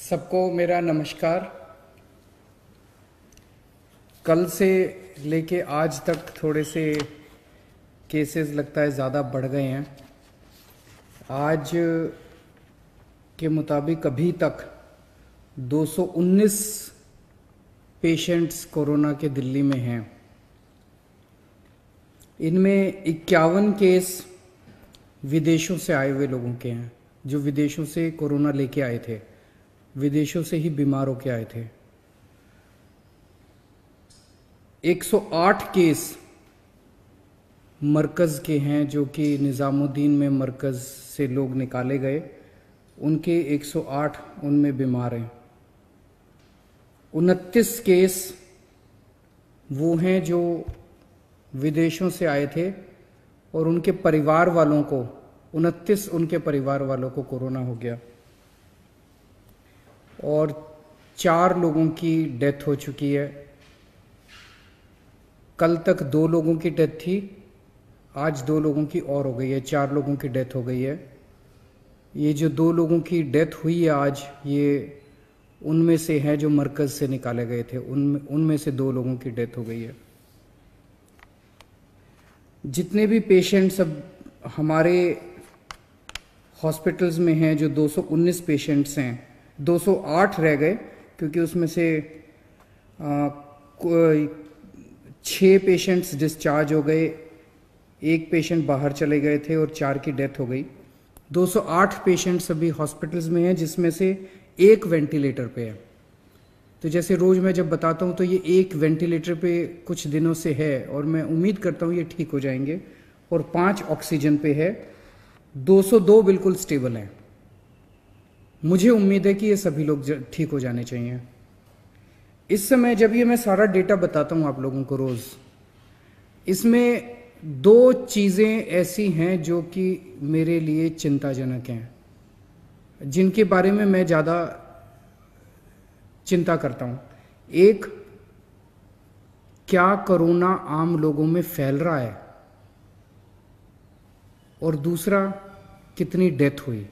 सबको मेरा नमस्कार। कल से लेके आज तक थोड़े से केसेस लगता है ज़्यादा बढ़ गए हैं। आज के मुताबिक अभी तक 219 पेशेंट्स कोरोना के दिल्ली में हैं। इनमें 51 केस विदेशों से आए हुए लोगों के हैं, जो विदेशों से कोरोना लेके आए थे, विदेशों से ही बीमार होके आए थे। 108 केस मरकज़ के हैं, जो कि निज़ामुद्दीन में मरकज़ से लोग निकाले गए, उनके 108 उनमें बीमार हैं। 29 केस वो हैं जो विदेशों से आए थे और उनके परिवार वालों को 29 उनके परिवार वालों को कोरोना हो गया और 4 लोगों की डेथ हो चुकी है। कल तक 2 लोगों की डेथ थी, आज 2 लोगों की और हो गई है, 4 लोगों की डेथ हो गई है। ये जो 2 लोगों की डेथ हुई है आज, ये उनमें से हैं जो मरकज़ से निकाले गए थे, उनमें से 2 लोगों की डेथ हो गई है। जितने भी पेशेंट्स अब हमारे हॉस्पिटल्स में हैं, जो 219 पेशेंट्स हैं, 208 रह गए क्योंकि उसमें से 6 पेशेंट्स डिस्चार्ज हो गए, 1 पेशेंट बाहर चले गए थे और 4 की डेथ हो गई। 208 पेशेंट्स अभी हॉस्पिटल्स में हैं, जिसमें से 1 वेंटिलेटर पे है। तो जैसे रोज़ मैं जब बताता हूँ तो ये 1 वेंटिलेटर पे कुछ दिनों से है और मैं उम्मीद करता हूँ ये ठीक हो जाएंगे, और 5 ऑक्सीजन पे है, 202 बिल्कुल स्टेबल हैं। मुझे उम्मीद है कि ये सभी लोग ठीक हो जाने चाहिए। इस समय जब ये मैं सारा डेटा बताता हूँ आप लोगों को रोज़, इसमें 2 चीज़ें ऐसी हैं जो कि मेरे लिए चिंताजनक हैं, जिनके बारे में मैं ज़्यादा चिंता करता हूँ। एक, क्या कोरोना आम लोगों में फैल रहा है, और दूसरा, कितनी डेथ हुई।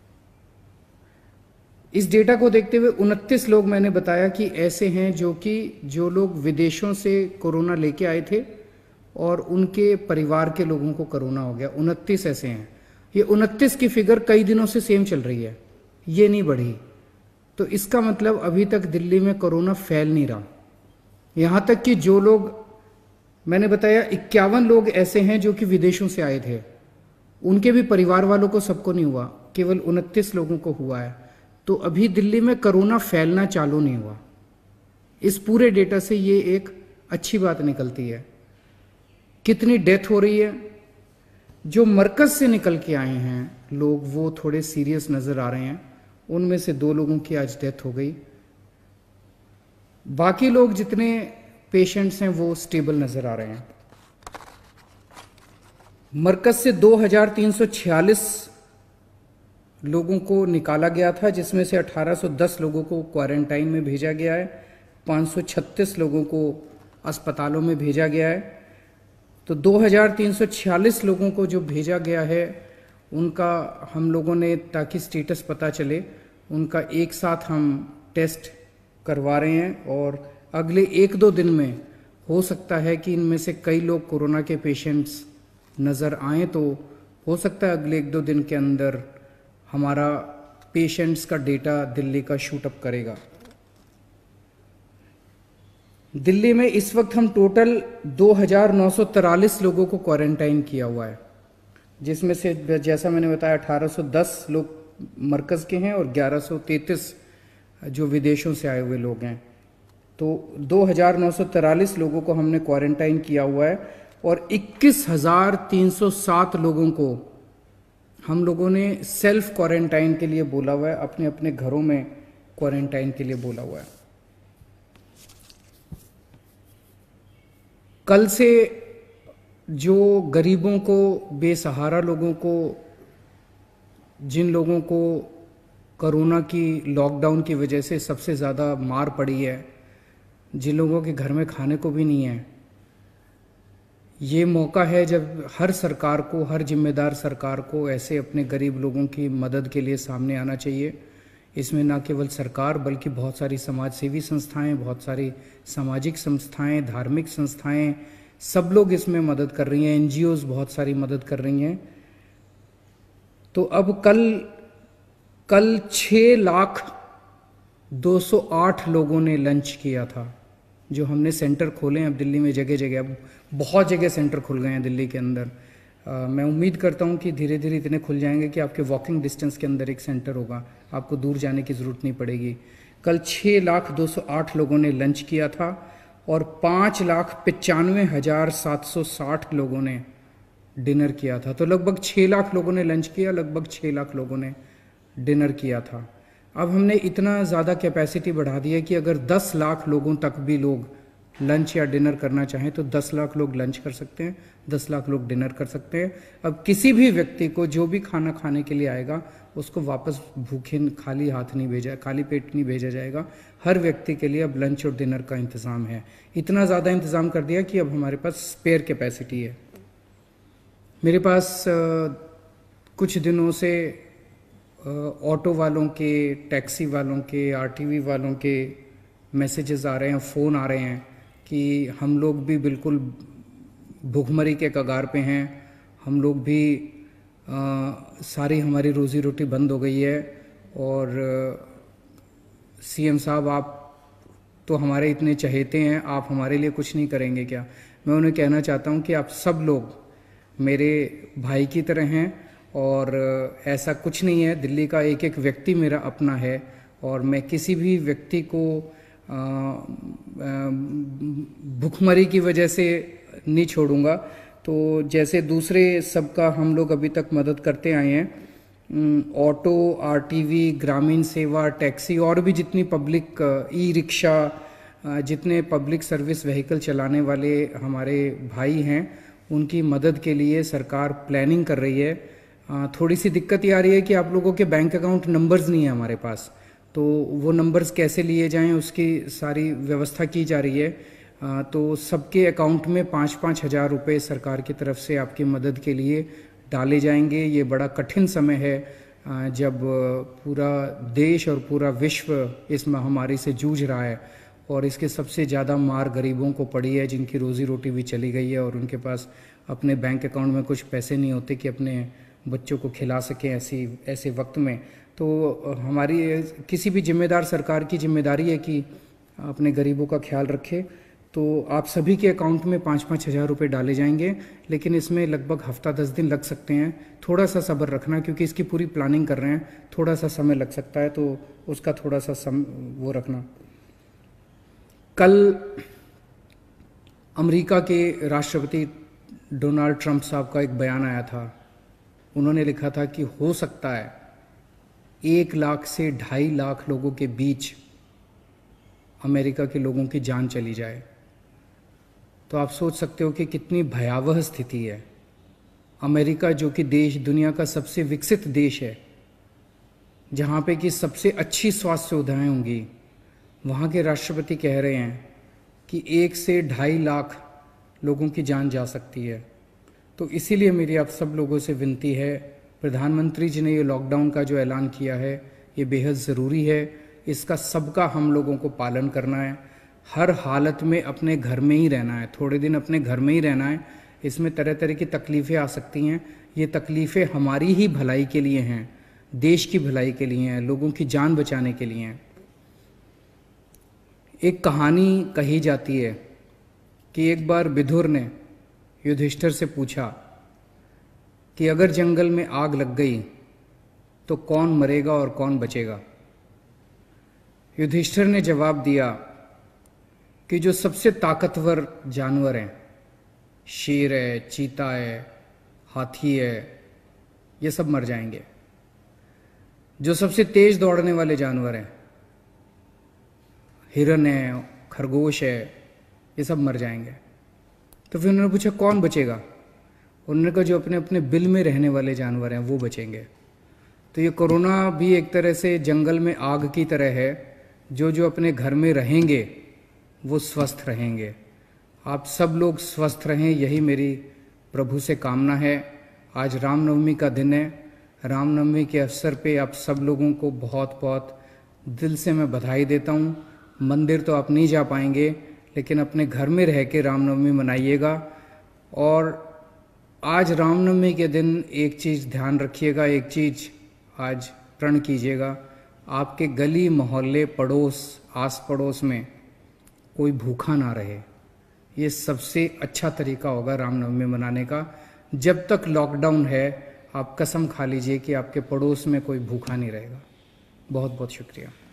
इस डेटा को देखते हुए 29 लोग मैंने बताया कि ऐसे हैं जो लोग विदेशों से कोरोना लेके आए थे और उनके परिवार के लोगों को कोरोना हो गया। 29 ऐसे हैं। ये 29 की फिगर कई दिनों से सेम चल रही है, ये नहीं बढ़ी। तो इसका मतलब अभी तक दिल्ली में कोरोना फैल नहीं रहा। यहाँ तक कि जो लोग मैंने बताया 51 लोग ऐसे हैं जो कि विदेशों से आए थे, उनके भी परिवार वालों को सबको नहीं हुआ, केवल 29 लोगों को हुआ है। तो अभी दिल्ली में कोरोना फैलना चालू नहीं हुआ। इस पूरे डेटा से ये एक अच्छी बात निकलती है। कितनी डेथ हो रही है, जो मरकज से निकल के आए हैं लोग वो थोड़े सीरियस नजर आ रहे हैं, उनमें से 2 लोगों की आज डेथ हो गई। बाकी लोग जितने पेशेंट्स हैं वो स्टेबल नजर आ रहे हैं। मरकज से 2346 लोगों को निकाला गया था, जिसमें से 1810 लोगों को क्वारंटाइन में भेजा गया है, 536 लोगों को अस्पतालों में भेजा गया है। तो 2346 लोगों को जो भेजा गया है उनका हम लोगों ने, ताकि स्टेटस पता चले, उनका एक साथ हम टेस्ट करवा रहे हैं, और अगले 1-2 दिन में हो सकता है कि इनमें से कई लोग कोरोना के पेशेंट्स नज़र आएँ। तो हो सकता है अगले 1-2 दिन के अंदर हमारा पेशेंट्स का डेटा दिल्ली का शूट अप करेगा। दिल्ली में इस वक्त हम टोटल 2943 लोगों को क्वारंटाइन किया हुआ है, जिसमें से जैसा मैंने बताया 1810 लोग मरकज़ के हैं और 1133 जो विदेशों से आए हुए लोग हैं। तो 2943 लोगों को हमने क्वारंटाइन किया हुआ है, और 21,307 लोगों को हम लोगों ने सेल्फ क्वारंटाइन के लिए बोला हुआ है, अपने अपने घरों में क्वारंटाइन के लिए बोला हुआ है। कल से जो गरीबों को, बेसहारा लोगों को, जिन लोगों को कोरोना की लॉकडाउन की वजह से सबसे ज़्यादा मार पड़ी है, जिन लोगों के घर में खाने को भी नहीं है, ये मौका है जब हर सरकार को, हर जिम्मेदार सरकार को ऐसे अपने गरीब लोगों की मदद के लिए सामने आना चाहिए। इसमें न केवल सरकार बल्कि बहुत सारी समाज सेवी संस्थाएं, बहुत सारी सामाजिक संस्थाएं, धार्मिक संस्थाएं, सब लोग इसमें मदद कर रही हैं। एनजीओज बहुत सारी मदद कर रही हैं। तो अब कल 6,208 लोगों ने लंच किया था। जो हमने सेंटर खोले हैं अब दिल्ली में जगह जगह, अब बहुत जगह सेंटर खुल गए हैं दिल्ली के अंदर। मैं उम्मीद करता हूं कि धीरे धीरे इतने खुल जाएंगे कि आपके वॉकिंग डिस्टेंस के अंदर एक सेंटर होगा, आपको दूर जाने की ज़रूरत नहीं पड़ेगी। कल 6,208 लोगों ने लंच किया था और 5,95,760 लोगों ने डिनर किया था। तो लगभग 6 लाख लोगों ने लंच किया, लगभग 6 लाख लोगों ने डिनर किया था। अब हमने इतना ज़्यादा कैपेसिटी बढ़ा दी है कि अगर 10 लाख लोगों तक भी लोग लंच या डिनर करना चाहें तो 10 लाख लोग लंच कर सकते हैं, 10 लाख लोग डिनर कर सकते हैं। अब किसी भी व्यक्ति को जो भी खाना खाने के लिए आएगा उसको वापस भूखे खाली हाथ नहीं भेजा, खाली पेट नहीं भेजा जाएगा। हर व्यक्ति के लिए अब लंच और डिनर का इंतज़ाम है। इतना ज़्यादा इंतज़ाम कर दिया कि अब हमारे पास स्पेयर कैपेसिटी है। मेरे पास कुछ दिनों से ऑटो वालों के, टैक्सी वालों के, आरटीवी वालों के मैसेजेस आ रहे हैं, फ़ोन आ रहे हैं कि हम लोग भी बिल्कुल भूखमरी के कगार पे हैं, हम लोग भी सारी हमारी रोज़ी रोटी बंद हो गई है और सीएम साहब आप तो हमारे इतने चहेते हैं, आप हमारे लिए कुछ नहीं करेंगे क्या? मैं उन्हें कहना चाहता हूं कि आप सब लोग मेरे भाई की तरह हैं और ऐसा कुछ नहीं है। दिल्ली का एक एक व्यक्ति मेरा अपना है और मैं किसी भी व्यक्ति को भूखमरी की वजह से नहीं छोड़ूंगा। तो जैसे दूसरे सबका हम लोग अभी तक मदद करते आए हैं, ऑटो, आरटीवी, ग्रामीण सेवा, टैक्सी और भी जितनी पब्लिक, ई रिक्शा, जितने पब्लिक सर्विस व्हीकल चलाने वाले हमारे भाई हैं, उनकी मदद के लिए सरकार प्लानिंग कर रही है। थोड़ी सी दिक्कत ये आ रही है कि आप लोगों के बैंक अकाउंट नंबर्स नहीं है हमारे पास, तो वो नंबर्स कैसे लिए जाएं उसकी सारी व्यवस्था की जा रही है। तो सबके अकाउंट में 5-5 हज़ार रुपये सरकार की तरफ से आपकी मदद के लिए डाले जाएंगे। ये बड़ा कठिन समय है जब पूरा देश और पूरा विश्व इस महामारी से जूझ रहा है और इसके सबसे ज़्यादा मार गरीबों को पड़ी है, जिनकी रोज़ी रोटी भी चली गई है और उनके पास अपने बैंक अकाउंट में कुछ पैसे नहीं होते कि अपने बच्चों को खिला सकें ऐसे वक्त में। तो हमारी किसी भी जिम्मेदार सरकार की जिम्मेदारी है कि अपने गरीबों का ख्याल रखे। तो आप सभी के अकाउंट में 5-5 हज़ार रुपये डाले जाएंगे, लेकिन इसमें लगभग हफ्ता 10 दिन लग सकते हैं। थोड़ा सा सब्र रखना क्योंकि इसकी पूरी प्लानिंग कर रहे हैं, थोड़ा सा समय लग सकता है, तो उसका थोड़ा सा वो रखना। कल अमेरिका के राष्ट्रपति डोनाल्ड ट्रंप साहब का एक बयान आया था। उन्होंने लिखा था कि हो सकता है 1 लाख से 2.5 लाख लोगों के बीच अमेरिका के लोगों की जान चली जाए। तो आप सोच सकते हो कि कितनी भयावह स्थिति है। अमेरिका जो कि देश दुनिया का सबसे विकसित देश है, जहाँ पे कि सबसे अच्छी स्वास्थ्य सुविधाएं होंगी, वहाँ के राष्ट्रपति कह रहे हैं कि 1 से 2.5 लाख लोगों की जान जा सकती है। तो इसीलिए मेरी आप सब लोगों से विनती है, प्रधानमंत्री जी ने ये लॉकडाउन का जो ऐलान किया है ये बेहद ज़रूरी है। इसका सबका हम लोगों को पालन करना है। हर हालत में अपने घर में ही रहना है, थोड़े दिन अपने घर में ही रहना है। इसमें तरह तरह की तकलीफ़ें आ सकती हैं, ये तकलीफ़ें हमारी ही भलाई के लिए हैं, देश की भलाई के लिए हैं, लोगों की जान बचाने के लिए हैं। एक कहानी कही जाती है कि एक बार विदुर ने युधिष्ठिर से पूछा कि अगर जंगल में आग लग गई तो कौन मरेगा और कौन बचेगा। युधिष्ठिर ने जवाब दिया कि जो सबसे ताकतवर जानवर हैं, शेर है, चीता है, हाथी है, ये सब मर जाएंगे। जो सबसे तेज दौड़ने वाले जानवर हैं, हिरन है, खरगोश है, ये सब मर जाएंगे। तो फिर उन्होंने पूछा कौन बचेगा। उन्होंने कहा जो अपने अपने बिल में रहने वाले जानवर हैं वो बचेंगे। तो ये कोरोना भी एक तरह से जंगल में आग की तरह है, जो जो अपने घर में रहेंगे वो स्वस्थ रहेंगे। आप सब लोग स्वस्थ रहें, यही मेरी प्रभु से कामना है। आज रामनवमी का दिन है। रामनवमी के अवसर पे आप सब लोगों को बहुत बहुत दिल से मैं बधाई देता हूँ। मंदिर तो आप नहीं जा पाएंगे, लेकिन अपने घर में रह के रामनवमी मनाइएगा। और आज रामनवमी के दिन एक चीज़ ध्यान रखिएगा, एक चीज़ आज प्रण कीजिएगा, आपके गली मोहल्ले पड़ोस आस पड़ोस में कोई भूखा ना रहे। ये सबसे अच्छा तरीका होगा रामनवमी मनाने का। जब तक लॉकडाउन है, आप कसम खा लीजिए कि आपके पड़ोस में कोई भूखा नहीं रहेगा। बहुत बहुत शुक्रिया।